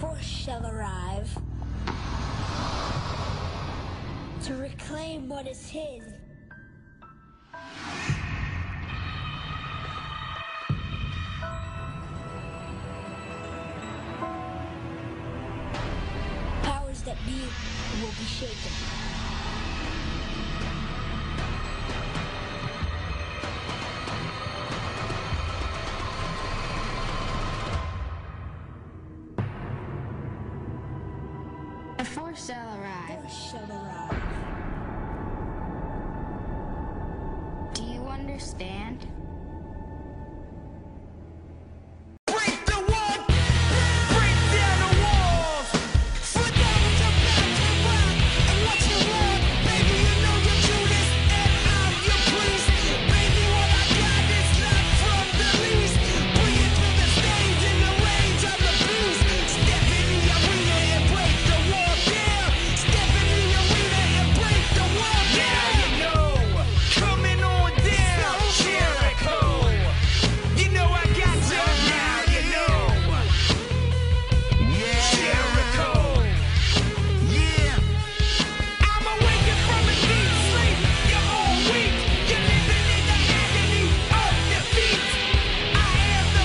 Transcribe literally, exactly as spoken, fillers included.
force shall arrive to reclaim what is his. Powers that be will be shaken. The force shall arrive. Force shall arrive. Do you understand?